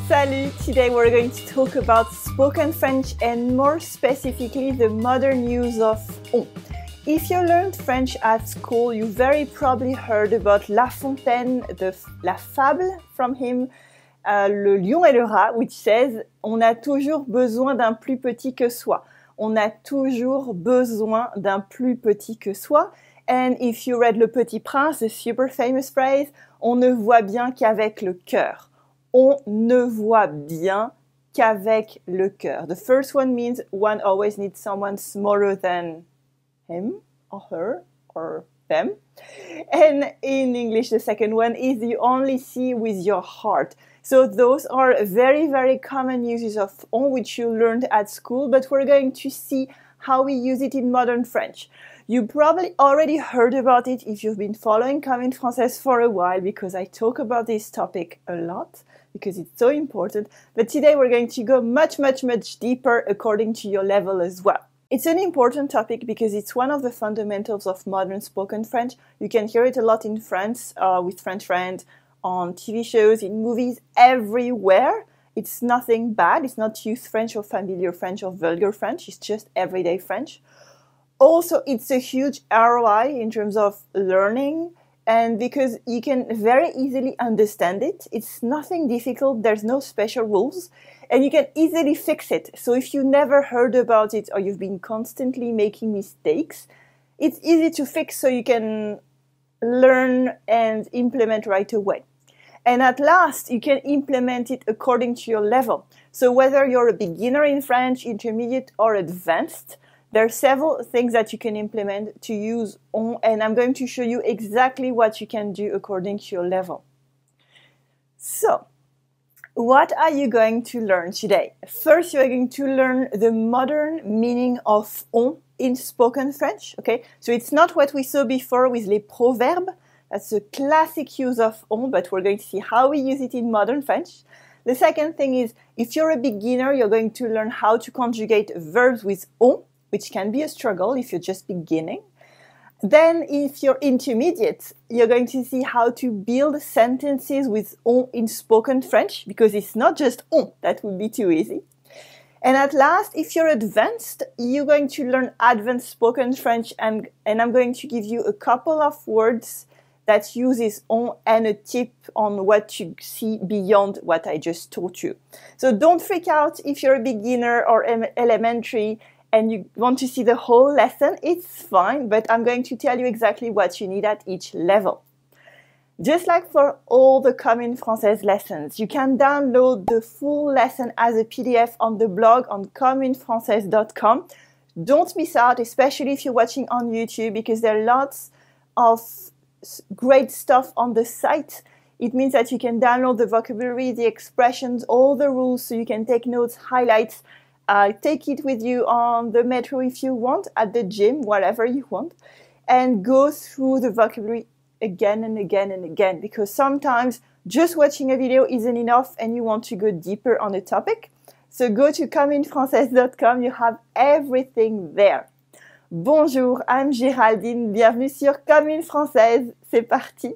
Salut! Today we're going to talk about spoken French and more specifically the modern use of on. If you learned French at school, you very probably heard about La Fontaine, la fable from him, Le lion et le rat, which says on a toujours besoin d'un plus petit que soi. On a toujours besoin d'un plus petit que soi. And if you read Le Petit Prince, the super famous phrase, on ne voit bien qu'avec le cœur. On ne voit bien qu'avec le cœur. The first one means one always needs someone smaller than him or her or them. And in English, the second one is you only see with your heart. So those are very, very common uses of on which you learned at school, but we're going to see how we use it in modern French. You probably already heard about it if you've been following Comme une Française for a while, because I talk about this topic a lot, because it's so important. But today we're going to go much, much, much deeper according to your level as well. It's an important topic because it's one of the fundamentals of modern spoken French. You can hear it a lot in France with French friends, on TV shows, in movies, everywhere. It's nothing bad. It's not youth French or familiar French or vulgar French. It's just everyday French. Also, it's a huge ROI in terms of learning, and because you can very easily understand it. It's nothing difficult. There's no special rules, and you can easily fix it. So if you never heard about it or you've been constantly making mistakes, it's easy to fix so you can learn and implement right away. And at last, you can implement it according to your level. So whether you're a beginner in French, intermediate, or advanced, there are several things that you can implement to use on, and I'm going to show you exactly what you can do according to your level. So, what are you going to learn today? First, you're going to learn the modern meaning of on in spoken French, okay? So it's not what we saw before with les proverbes. That's a classic use of on, but we're going to see how we use it in modern French. The second thing is, if you're a beginner, you're going to learn how to conjugate verbs with on, which can be a struggle if you're just beginning. Then, if you're intermediate, you're going to see how to build sentences with on in spoken French, because it's not just on, that would be too easy. And at last, if you're advanced, you're going to learn advanced spoken French, and I'm going to give you a couple of words that uses on and a tip on what to see beyond what I just taught you. So don't freak out if you're a beginner or elementary and you want to see the whole lesson. It's fine, but I'm going to tell you exactly what you need at each level. Just like for all the Comme une Française lessons, you can download the full lesson as a PDF on the blog on commeunefrancaise.com. Don't miss out, especially if you're watching on YouTube, because there are lots of great stuff on the site. It means that you can download the vocabulary, the expressions, all the rules, so you can take notes, highlights, take it with you on the metro if you want, at the gym, whatever you want, and go through the vocabulary again and again and again, because sometimes just watching a video isn't enough and you want to go deeper on the topic. So go to commeunefrancaise.com, you have everything there. Bonjour, I'm Géraldine, bienvenue sur Comme une Française, c'est parti!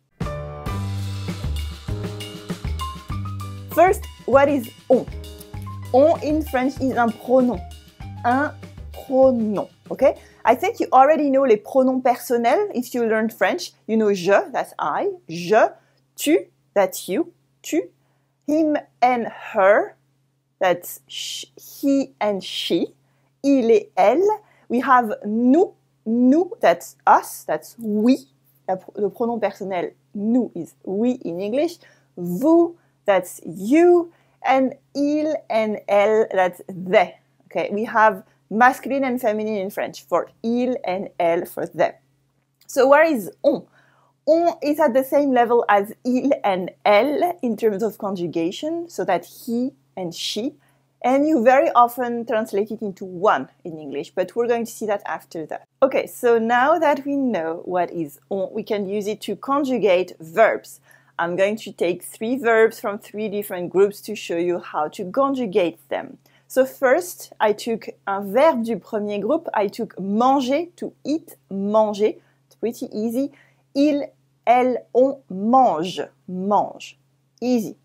First, what is on? On in French is un pronom. Un pronom, okay? I think you already know les pronoms personnels if you learned French. You know je, that's I, je, tu, that's you, tu, him and her, that's he and she, il et elle. We have nous, that's us, that's we. Le pronom personnel nous is we in English. Vous, that's you. And il and elle, that's they. Okay, we have masculine and feminine in French for il and elle for them. So where is on? On is at the same level as il and elle in terms of conjugation, so that he and she. And you very often translate it into one in English, but we're going to see that after that. Okay, so now that we know what is on, we can use it to conjugate verbs. I'm going to take 3 verbs from 3 different groups to show you how to conjugate them. So first, I took un verbe du premier groupe. I took manger, to eat, manger. It's pretty easy. Il, elle, on mange, mange. Easy.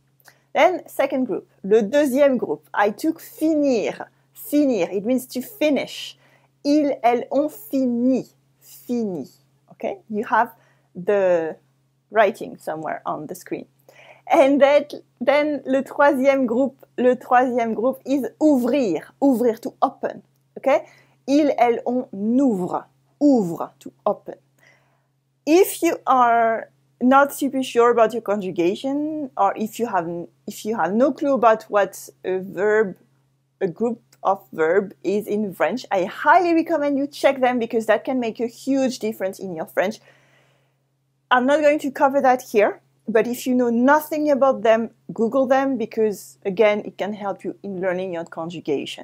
Then second group, le deuxième groupe. I took finir. Finir, it means to finish. Ils, elles ont fini. Fini. Okay, you have the writing somewhere on the screen. And then le troisième group is ouvrir. Ouvrir, to open. Okay, ils, elles, on ouvre. Ouvre, to open. If you are not super sure about your conjugation, or if you have no clue about what a group of verb is in French, I highly recommend you check them because that can make a huge difference in your French. I'm not going to cover that here, but if you know nothing about them, Google them because, again, it can help you in learning your conjugation.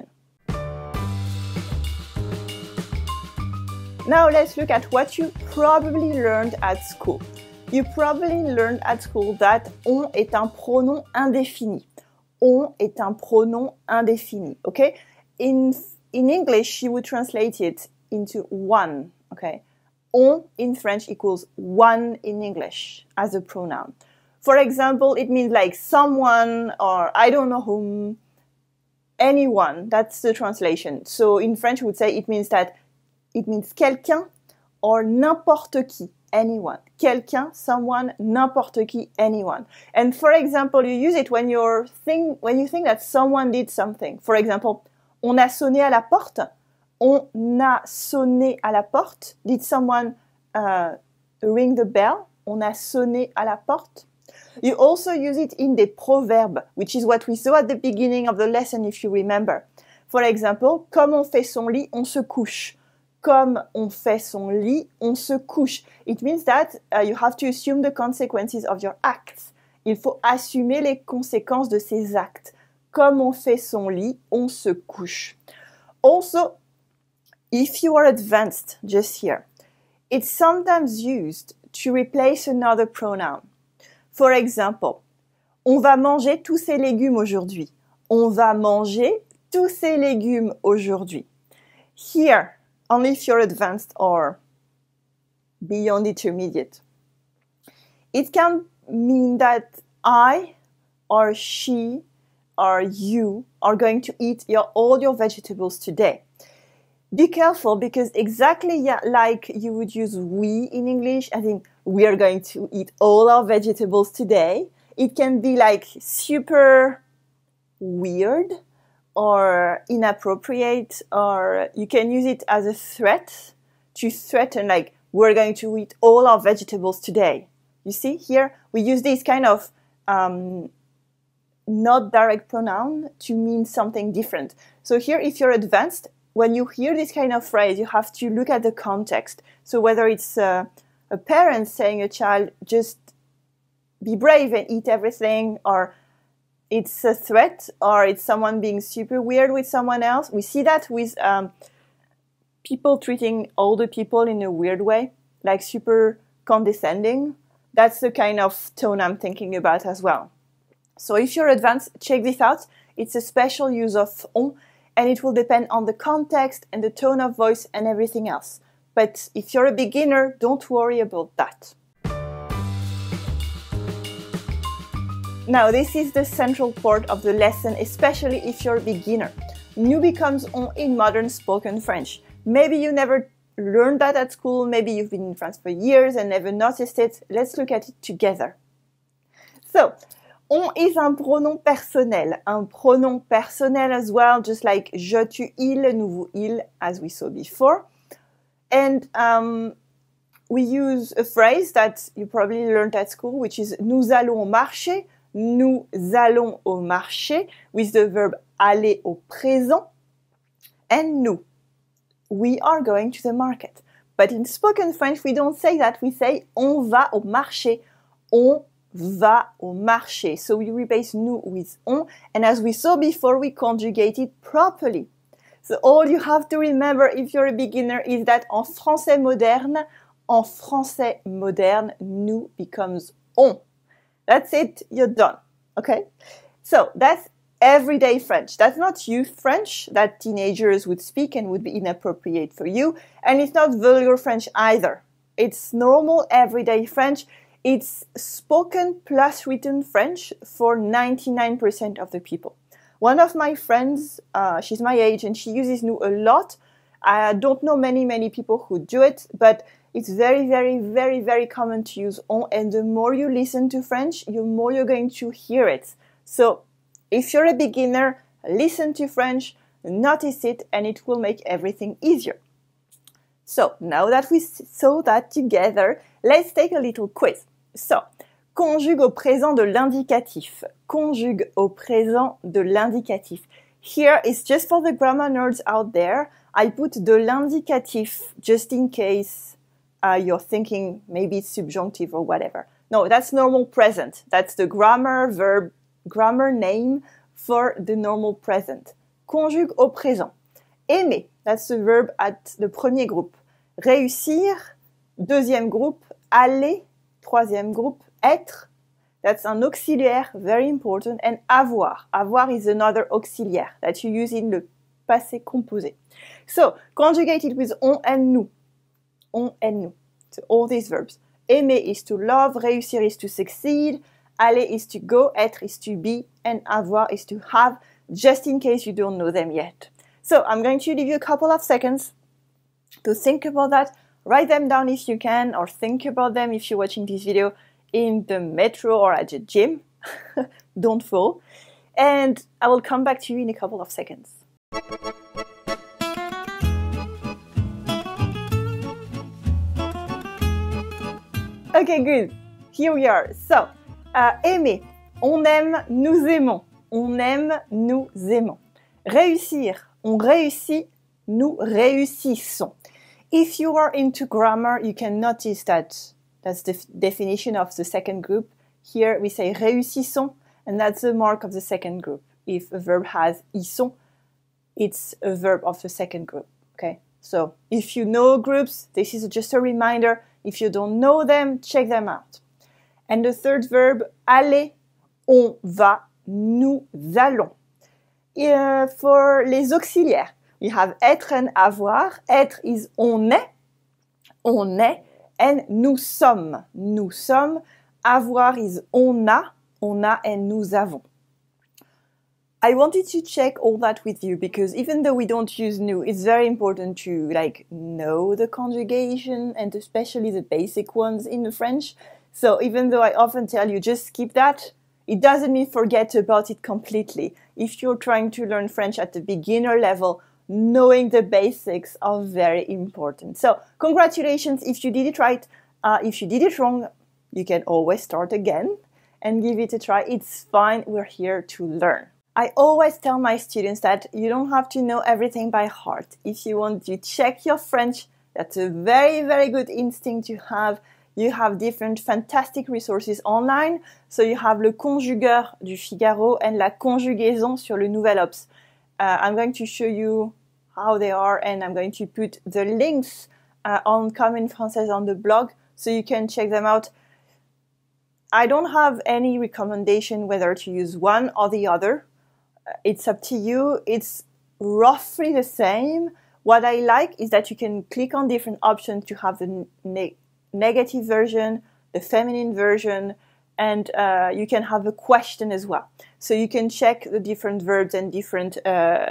Now let's look at what you probably learned at school. You probably learned at school that on est un pronom indéfini. On est un pronom indéfini, okay? In English, you would translate it into one, okay? On in French equals one in English as a pronoun. For example, it means like someone or I don't know whom, anyone. That's the translation. So in French, we would say it means quelqu'un or n'importe qui, anyone. Quelqu'un, someone, n'importe qui, anyone. And for example, you use it when you think that someone did something. For example, on a sonné à la porte. On a sonné à la porte. Did someone ring the bell? On a sonné à la porte. You also use it in des proverbes, which is what we saw at the beginning of the lesson, if you remember. For example, comme on fait son lit, on se couche. Comme on fait son lit, on se couche. It means that you have to assume the consequences of your acts. Il faut assumer les conséquences de ses actes. Comme on fait son lit, on se couche. Also, if you are advanced, just here, it's sometimes used to replace another pronoun. For example, on va manger tous ces légumes aujourd'hui. On va manger tous ces légumes aujourd'hui. Here, only if you're advanced or beyond intermediate. It can mean that I or she or you are going to eat all your vegetables today. Be careful because exactly like you would use we in English, I think we are going to eat all our vegetables today. It can be like super weird or inappropriate, or you can use it as a threat to threaten, like, we're going to eat all our vegetables today. You see, here we use this kind of not direct pronoun to mean something different. So here, if you're advanced, when you hear this kind of phrase, you have to look at the context. So whether it's a parent saying a child, just be brave and eat everything, or it's a threat, or it's someone being super weird with someone else. We see that with people treating older people in a weird way, like super condescending. That's the kind of tone I'm thinking about as well. So if you're advanced, check this out. It's a special use of on, and it will depend on the context and the tone of voice and everything else. But if you're a beginner, don't worry about that. Now, this is the central part of the lesson, especially if you're a beginner. Nous becomes on in modern spoken French. Maybe you never learned that at school, maybe you've been in France for years and never noticed it. Let's look at it together. So, on is un pronom personnel as well, just like je, tu, il, nous, vous, il, as we saw before. And we use a phrase that you probably learned at school, which is nous allons au marché. Nous allons au marché with the verb aller au présent, and nous. We are going to the market. But in spoken French, we don't say that. We say on va au marché. On va au marché. So we replace nous with on, and as we saw before, we conjugate it properly. So all you have to remember if you're a beginner is that en français moderne, nous becomes on. That's it, you're done, okay? So that's everyday French. That's not youth French that teenagers would speak and would be inappropriate for you. And it's not vulgar French either. It's normal everyday French. It's spoken plus written French for 99% of the people. One of my friends, she's my age and she uses nous a lot. I don't know many people who do it, but it's very common to use on, and the more you listen to French, the more you're going to hear it. So if you're a beginner, listen to French, notice it, and it will make everything easier. So now that we saw that together, let's take a little quiz. So, conjugue au présent de l'indicatif. Conjugue au présent de l'indicatif. Here is just for the grammar nerds out there. I put de l'indicatif just in case you're thinking maybe it's subjunctive or whatever. No, that's normal present. That's the grammar name for the normal present. Conjugue au présent. Aimer, that's the verb at the premier groupe. Réussir, deuxième groupe. Aller, troisième groupe. Être, that's an auxiliaire, very important. And avoir. Avoir is another auxiliaire that you use in le passé composé. So, conjugate it with on and nous. On and nous. So, all these verbs. Aimer is to love, réussir is to succeed, aller is to go, être is to be, and avoir is to have, just in case you don't know them yet. So, I'm going to leave you a couple of seconds to think about that. Write them down if you can, or think about them if you're watching this video in the metro or at the gym. Don't fall. And I will come back to you in a couple of seconds. Okay, good. Here we are. So, aimer. On aime, nous aimons. On aime, nous aimons. Réussir. On réussit, nous réussissons. If you are into grammar, you can notice that that's the definition of the second group. Here we say réussissons, and that's the mark of the second group. If a verb has ison, it's a verb of the second group. Okay? So if you know groups, this is just a reminder. If you don't know them, check them out. And the third verb, aller, on va, nous allons. For les auxiliaires, we have être and avoir. Être is on est, and nous sommes. Nous sommes. Avoir is on a, and nous avons. I wanted to check all that with you because even though we don't use nous, it's very important to know the conjugation and especially the basic ones in the French. So even though I often tell you just skip that, it doesn't mean forget about it completely. If you're trying to learn French at the beginner level, knowing the basics are very important. So congratulations if you did it right. If you did it wrong, you can always start again and give it a try. It's fine. We're here to learn. I always tell my students that you don't have to know everything by heart. If you want to check your French, that's a very good instinct to have. You have different fantastic resources online. So you have le conjugueur du Figaro and la conjugaison sur le Nouvel Obs. I'm going to show you how they are, and I'm going to put the links on Comme une Française on the blog so you can check them out. I don't have any recommendation whether to use one or the other. It's up to you. It's roughly the same. What I like is that you can click on different options to have the negative version, the feminine version, and you can have a question as well. So you can check the different verbs and different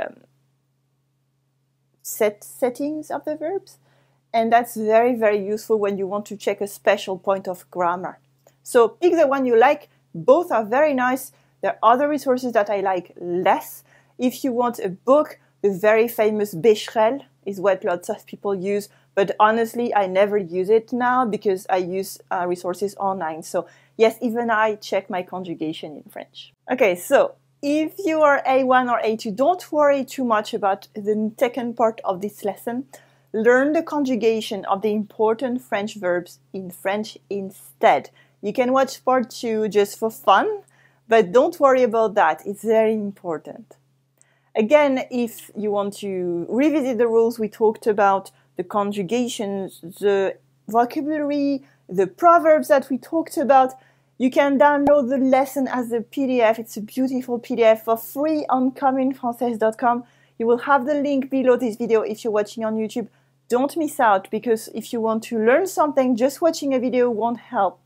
settings of the verbs. And that's very useful when you want to check a special point of grammar. So pick the one you like. Both are very nice. There are other resources that I like less. If you want a book, the very famous Becherel is what lots of people use. But honestly, I never use it now because I use resources online. So yes, even I check my conjugation in French. Okay, so if you are A1 or A2, don't worry too much about the second part of this lesson. Learn the conjugation of the important French verbs in French instead. You can watch part 2 just for fun, but don't worry about that. It's very important. Again, if you want to revisit the rules we talked about, the conjugations, the vocabulary, the proverbs that we talked about, you can download the lesson as a PDF. It's a beautiful PDF for free on commeunefrancaise.com. You will have the link below this video if you're watching on YouTube. Don't miss out, because if you want to learn something, just watching a video won't help.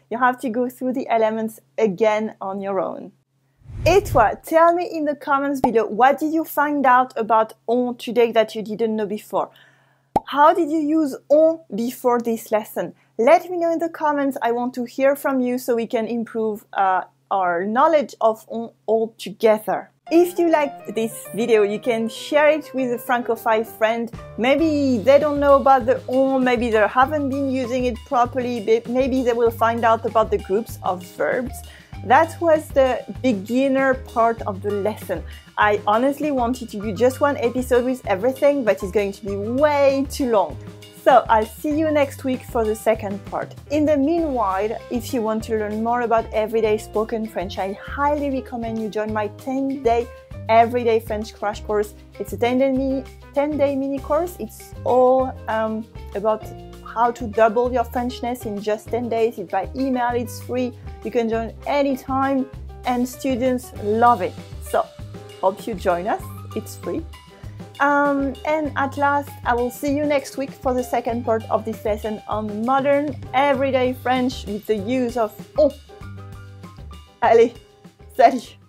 You have to go through the elements again on your own. Et toi, tell me in the comments below, what did you find out about on today that you didn't know before? How did you use on before this lesson? Let me know in the comments. I want to hear from you so we can improve our knowledge of on all together. If you liked this video, you can share it with a Francophile friend. Maybe they don't know about the on, maybe they haven't been using it properly, maybe they will find out about the groups of verbs. That was the beginner part of the lesson. I honestly wanted to do just one episode with everything, but it's going to be way too long. So I'll see you next week for the second part. In the meanwhile, if you want to learn more about everyday spoken French, I highly recommend you join my 10-day everyday French crash course. It's a 10-day mini course. It's all about how to double your Frenchness in just 10 days. It's by email, it's free. You can join anytime and students love it. So hope you join us. It's free. And at last, I will see you next week for the second part of this lesson on modern everyday French with the use of on. Allez, salut!